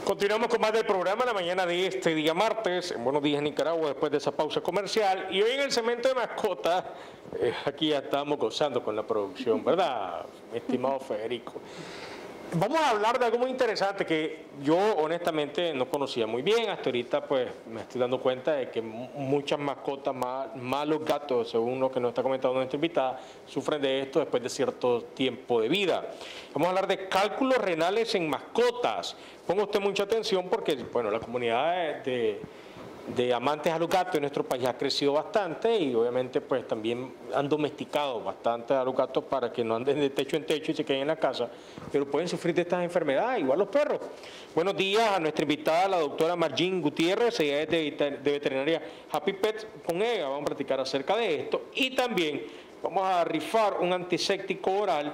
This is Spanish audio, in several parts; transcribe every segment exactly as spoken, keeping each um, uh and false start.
Continuamos con más del programa la mañana de este día martes, en Buenos Días Nicaragua, después de esa pausa comercial. Y hoy en el segmento de mascotas, eh, aquí ya estamos gozando con la producción, ¿verdad, mi estimado Federico? Vamos a hablar de algo muy interesante que yo honestamente no conocía muy bien. Hasta ahorita pues me estoy dando cuenta de que muchas mascotas, más, más los gatos, según lo que nos está comentando nuestra invitada, sufren de esto después de cierto tiempo de vida. Vamos a hablar de cálculos renales en mascotas. Ponga usted mucha atención porque bueno, la comunidad de, de amantes a los gatos en nuestro país ha crecido bastante y obviamente pues también han domesticado bastante a los gatos para que no anden de techo en techo y se queden en la casa, pero pueden sufrir de estas enfermedades, igual los perros. Buenos días a nuestra invitada, la doctora Margin Gutiérrez, ella es de, de veterinaria Happy Pets. Con ella vamos a platicar acerca de esto y también vamos a rifar un antiséptico oral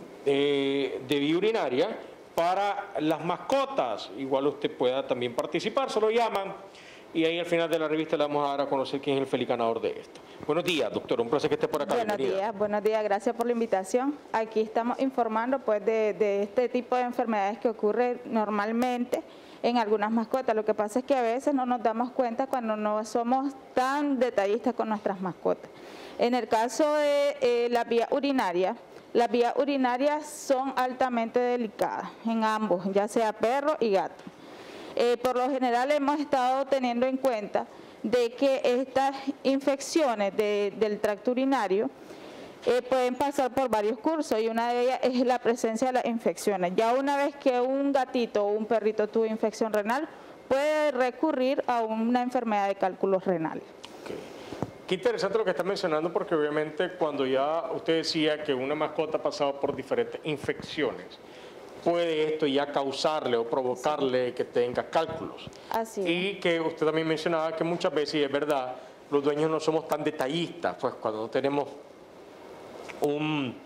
de, de vía urinaria para las mascotas. Igual usted pueda también participar, se lo llaman y ahí al final de la revista le vamos a dar a conocer quién es el feliz ganador de esto. Buenos días, doctor, un placer que esté por acá. Buenos Bienvenida. días, buenos días, gracias por la invitación. Aquí estamos informando pues de, de este tipo de enfermedades que ocurre normalmente en algunas mascotas. Lo que pasa es que a veces no nos damos cuenta cuando no somos tan detallistas con nuestras mascotas. En el caso de eh, la vía urinaria, las vías urinarias son altamente delicadas en ambos, ya sea perro y gato. Eh, por lo general hemos estado teniendo en cuenta de que estas infecciones de, del tracto urinario eh, pueden pasar por varios cursos y una de ellas es la presencia de las infecciones. Ya una vez que un gatito o un perrito tuvo infección renal, puede recurrir a una enfermedad de cálculos renales. Okay. Qué interesante lo que está mencionando porque obviamente cuando ya usted decía que una mascota ha pasado por diferentes infecciones, puede esto ya causarle o provocarle sí. que tenga cálculos. Así es. Y que usted también mencionaba que muchas veces, y es verdad, los dueños no somos tan detallistas, pues cuando no tenemos un,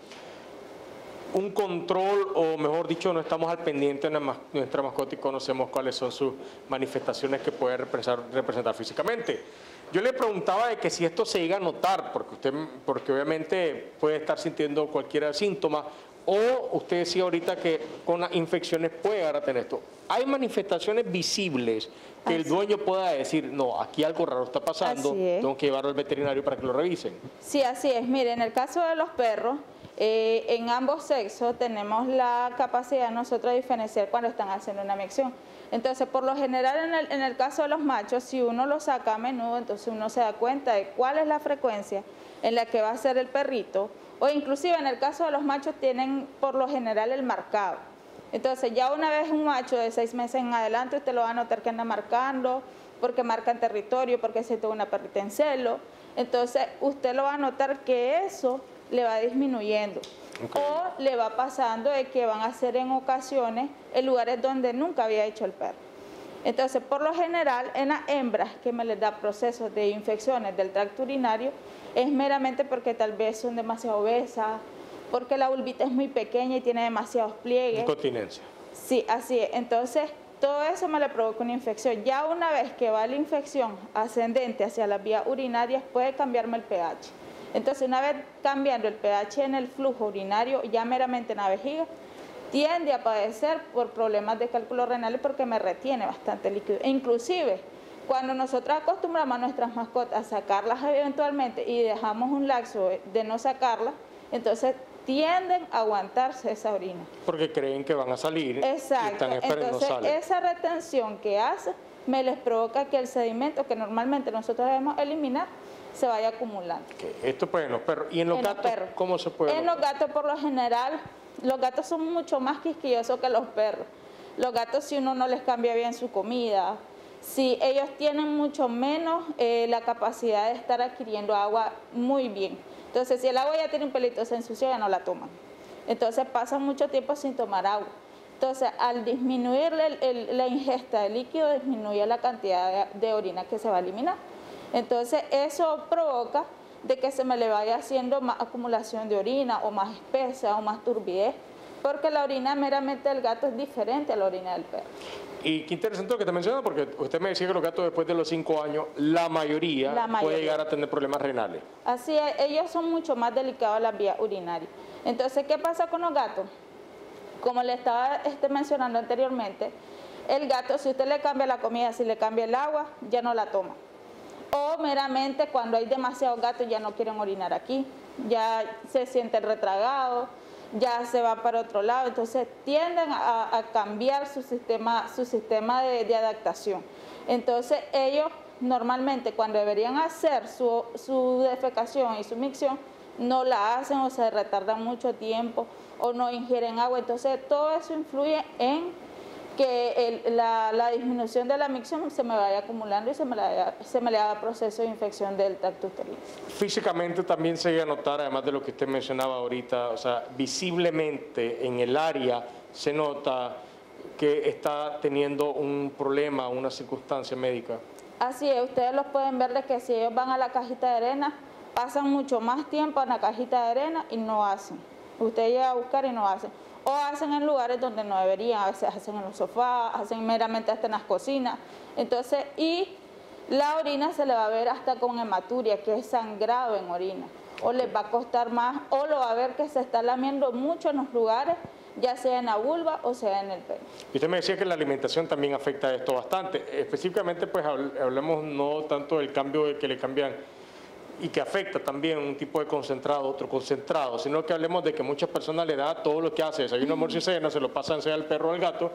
un control, o mejor dicho, no estamos al pendiente de nuestra mascota y conocemos cuáles son sus manifestaciones que puede representar, representar físicamente. Yo le preguntaba de que si esto se llega a notar, porque usted, porque obviamente puede estar sintiendo cualquier síntoma, o usted decía ahorita que con las infecciones puede llegar a tener esto. ¿Hay manifestaciones visibles que así el dueño pueda decir, no, aquí algo raro está pasando, tengo que llevarlo al veterinario para que lo revisen? Sí, así es. Mire, en el caso de los perros, eh, en ambos sexos tenemos la capacidad nosotros de diferenciar cuando están haciendo una micción. Entonces, por lo general, en el, en el caso de los machos, si uno lo saca a menudo, entonces uno se da cuenta de cuál es la frecuencia en la que va a ser el perrito, o inclusive en el caso de los machos tienen por lo general el marcado. Entonces, ya una vez un macho de seis meses en adelante, usted lo va a notar que anda marcando, porque marca en territorio, porque se tuvo una perrita en celo. Entonces, usted lo va a notar que eso le va disminuyendo. Okay. O le va pasando de que van a ser en ocasiones en lugares donde nunca había hecho el perro. Entonces, por lo general, en las hembras que me les da procesos de infecciones del tracto urinario, es meramente porque tal vez son demasiado obesas, porque la vulvita es muy pequeña y tiene demasiados pliegues. Incontinencia. Sí, así es. Entonces, todo eso me le provoca una infección. Ya una vez que va la infección ascendente hacia las vías urinarias, puede cambiarme el pH. Entonces, una vez cambiando el pH en el flujo urinario, ya meramente en la vejiga, tiende a padecer por problemas de cálculos renales porque me retiene bastante líquido. E inclusive, cuando nosotros acostumbramos a nuestras mascotas a sacarlas eventualmente y dejamos un lapso de no sacarlas, entonces tienden a aguantarse esa orina. Porque creen que van a salir. Exacto. Y están esperando entonces, no salen. Esa retención que hace me les provoca que el sedimento que normalmente nosotros debemos eliminar se vaya acumulando. Okay. Esto pues en los perros. ¿Y en los en gatos los cómo se puede? En notar? Los gatos por lo general, los gatos son mucho más quisquillosos que los perros. Los gatos, si uno no les cambia bien su comida, si ellos tienen mucho menos eh, la capacidad de estar adquiriendo agua muy bien. Entonces, si el agua ya tiene un pelito, se ensucia, ya no la toman. Entonces, pasan mucho tiempo sin tomar agua. Entonces, al disminuir el, el, la ingesta de líquido, disminuye la cantidad de, de orina que se va a eliminar. Entonces, eso provoca de que se me le vaya haciendo más acumulación de orina, o más espesa, o más turbidez, porque la orina meramente del gato es diferente a la orina del perro. Y qué interesante lo que te menciona, porque usted me decía que los gatos después de los cinco años, la mayoría, la mayoría puede llegar a tener problemas renales. Así es, ellos son mucho más delicados a las vías urinarias. Entonces, ¿qué pasa con los gatos? Como le estaba este, mencionando anteriormente, El gato, si usted le cambia la comida, si le cambia el agua, ya no la toma. O meramente cuando hay demasiados gatos ya no quieren orinar aquí, ya se sienten retragados, ya se van para otro lado, entonces tienden a, a cambiar su sistema, su sistema de, de adaptación. Entonces ellos normalmente cuando deberían hacer su, su defecación y su micción, no la hacen o se retardan mucho tiempo o no ingieren agua, entonces todo eso influye en que el, la, la disminución de la micción se me vaya acumulando y se me, la, se me le haga proceso de infección del tracto uterino. Físicamente también se llega a notar, además de lo que usted mencionaba ahorita, o sea, visiblemente en el área se nota que está teniendo un problema, una circunstancia médica. Así es, ustedes los pueden ver de que si ellos van a la cajita de arena, pasan mucho más tiempo en la cajita de arena y no hacen. Usted llega a buscar y no hacen. O hacen en lugares donde no deberían, a veces hacen en los sofás, hacen meramente hasta en las cocinas. Entonces, y la orina se le va a ver hasta con hematuria, que es sangrado en orina. O les va a costar más, o lo va a ver que se está lamiendo mucho en los lugares, ya sea en la vulva o sea en el pene. Y usted me decía que la alimentación también afecta a esto bastante. Específicamente, pues hablemos no tanto del cambio que le cambian y que afecta también un tipo de concentrado, otro concentrado, sino que hablemos de que muchas personas le da todo lo que hace, desayuno, almuerzo y cena, se lo pasan sea al perro o al gato,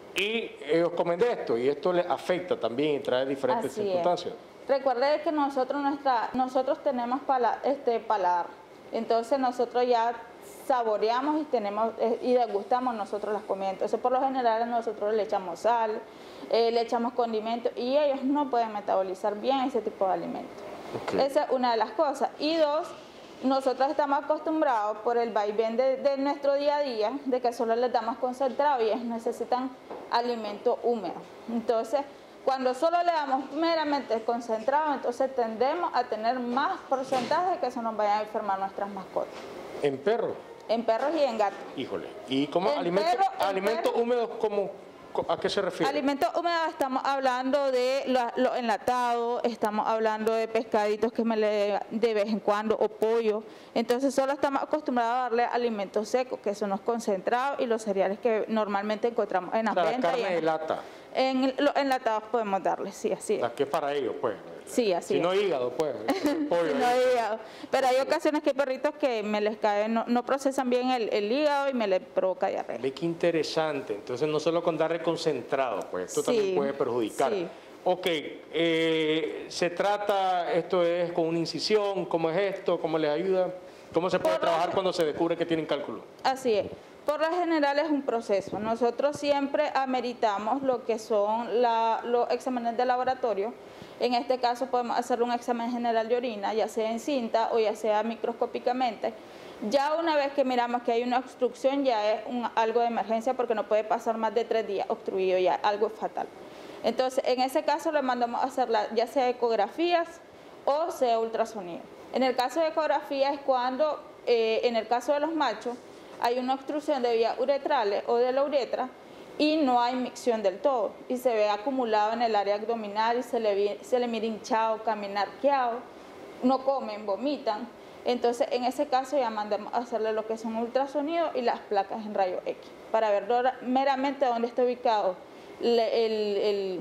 y ellos comen de esto, y esto les afecta también y trae diferentes Así circunstancias. Es. Recuerde que nosotros, nuestra, nosotros tenemos pala, este, paladar, entonces nosotros ya saboreamos y, tenemos, eh, y degustamos nosotros las comidas, entonces por lo general nosotros le echamos sal, eh, le echamos condimentos, y ellos no pueden metabolizar bien ese tipo de alimentos. Okay. Esa es una de las cosas. Y dos, nosotros estamos acostumbrados por el vaivén de, de nuestro día a día, de que solo les damos concentrado y ellos necesitan alimento húmedo. Entonces, cuando solo le damos meramente concentrado, entonces tendemos a tener más porcentaje que se nos vayan a enfermar nuestras mascotas. ¿En perros? En perros y en gatos. Híjole. ¿Y cómo alimentos alimento húmedos cómo? ¿A qué se refiere? Alimentos húmedos, estamos hablando de los lo enlatados, estamos hablando de pescaditos que me le de vez en cuando, o pollo. Entonces solo estamos acostumbrados a darle alimentos secos, que son los concentrados y los cereales que normalmente encontramos en las o sea, ventas. Carne y en, de lata. En los enlatados podemos darle, sí, así es. O sea, que es para ellos, pues. Sí, así si es. no hígado, pues. Pollo, si no hígado. Pero hay ocasiones que hay perritos que me les caen, no, no procesan bien el, el hígado y me les provoca diarrea. Ve qué interesante. Entonces no solo con darle concentrado, pues esto sí, también puede perjudicar. Sí. Ok, eh, se trata, esto es con una incisión, ¿cómo es esto? ¿Cómo les ayuda? ¿Cómo se puede Por trabajar cuando se descubre que tienen cálculo? Así es. Por lo general es un proceso. Nosotros siempre ameritamos lo que son la, los exámenes de laboratorio. En este caso podemos hacer un examen general de orina, ya sea en cinta o ya sea microscópicamente. Ya una vez que miramos que hay una obstrucción, ya es un, algo de emergencia porque no puede pasar más de tres días obstruido, ya algo fatal. Entonces, en ese caso le mandamos a hacer la, ya sea ecografías o sea ultrasonido. En el caso de ecografía es cuando, eh, en el caso de los machos, hay una obstrucción de vías uretrales o de la uretra y no hay micción del todo y se ve acumulado en el área abdominal y se le, se le mira hinchado, caminar arqueado, no comen, vomitan. Entonces en ese caso ya mandamos a hacerle lo que son ultrasonidos y las placas en rayo X para ver meramente dónde está ubicado el, el, el,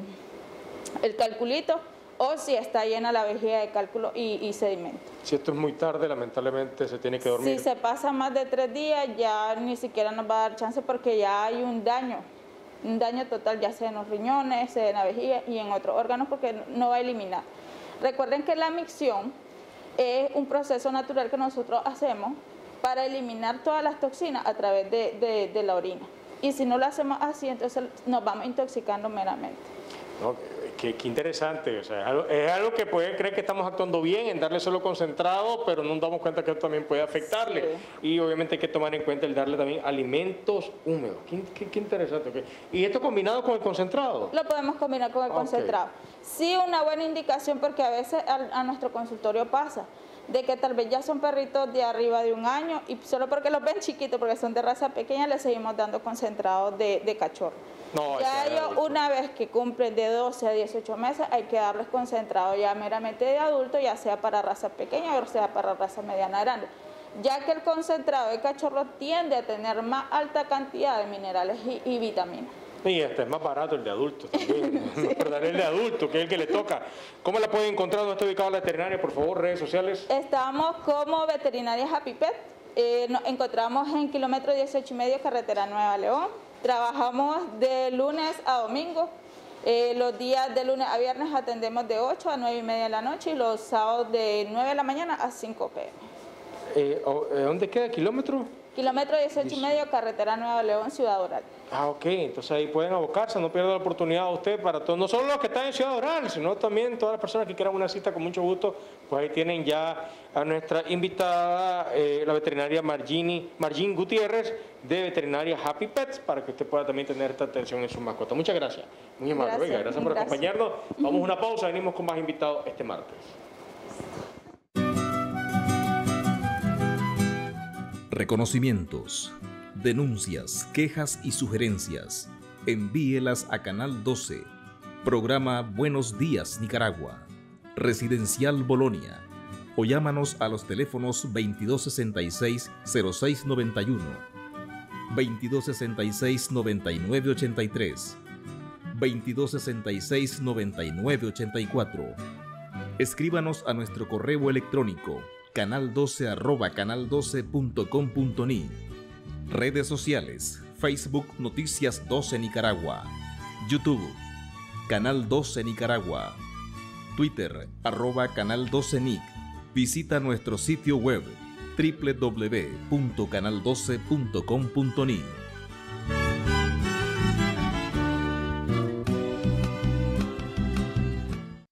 el calculito o si está llena la vejiga de cálculo y, y sedimento. Si esto es muy tarde, lamentablemente se tiene que dormir. Si se pasa más de tres días, ya ni siquiera nos va a dar chance porque ya hay un daño, un daño total, ya sea en los riñones, sea en la vejiga y en otros órganos porque no va a eliminar. Recuerden que la micción es un proceso natural que nosotros hacemos para eliminar todas las toxinas a través de, de, de la orina. Y si no lo hacemos así, entonces nos vamos intoxicando meramente. Okay. Qué, qué interesante, o sea, es algo, es algo que puede creer que estamos actuando bien en darle solo concentrado, pero no nos damos cuenta que esto también puede afectarle. Sí. Y obviamente hay que tomar en cuenta el darle también alimentos húmedos. Qué, qué, qué interesante. Okay. ¿Y esto combinado con el concentrado? Lo podemos combinar con el okay. concentrado. Sí, una buena indicación porque a veces a, a nuestro consultorio pasa de que tal vez ya son perritos de arriba de un año y solo porque los ven chiquitos, porque son de raza pequeña, les seguimos dando concentrados de, de cachorro. No, ya ellos una vez que cumplen de doce a dieciocho meses hay que darles concentrado ya meramente de adulto, ya sea para raza pequeña o sea para raza mediana grande, ya que el concentrado de cachorro tiende a tener más alta cantidad de minerales y, y vitaminas. Y este es más barato el de adulto también, sí. ¿Verdad? El de adulto, que es el que le toca. ¿Cómo la pueden encontrar? ¿Dónde está ubicada la veterinaria? Por favor, redes sociales. Estamos como Veterinaria Happy Pet. Eh, nos encontramos en kilómetro dieciocho y medio, carretera Nueva León. Trabajamos de lunes a domingo. Eh, los días de lunes a viernes atendemos de ocho a nueve y media de la noche y los sábados de nueve de la mañana a cinco p m Eh, ¿Dónde queda el kilómetro? Kilómetro dieciocho y medio, carretera Nueva León, Ciudad Doral. Ah, ok, entonces ahí pueden abocarse, no pierda la oportunidad usted para todos, no solo los que están en Ciudad Doral, sino también todas las personas que quieran una cita con mucho gusto, pues ahí tienen ya a nuestra invitada, eh, la veterinaria Margini, Margin Gutiérrez, de Veterinaria Happy Pets, para que usted pueda también tener esta atención en sus mascotas. Muchas gracias, muy amable. Gracias, Oiga, gracias por gracias. acompañarnos. Vamos a una pausa, venimos con más invitados este martes. Reconocimientos, denuncias, quejas y sugerencias. Envíelas a Canal doce, programa Buenos Días Nicaragua, Residencial Bolonia, o llámanos a los teléfonos veintidós sesenta y seis, cero seis noventa y uno, veintidós sesenta y seis, noventa y nueve ochenta y tres, veintidós sesenta y seis, noventa y nueve ochenta y cuatro. Escríbanos a nuestro correo electrónico canal doce arroba canal doce punto com punto ni. Redes sociales: Facebook Noticias doce Nicaragua, YouTube Canal doce Nicaragua, Twitter arroba Canal doce Nic. Visita nuestro sitio web doble u doble u doble u punto canal doce punto com punto ni.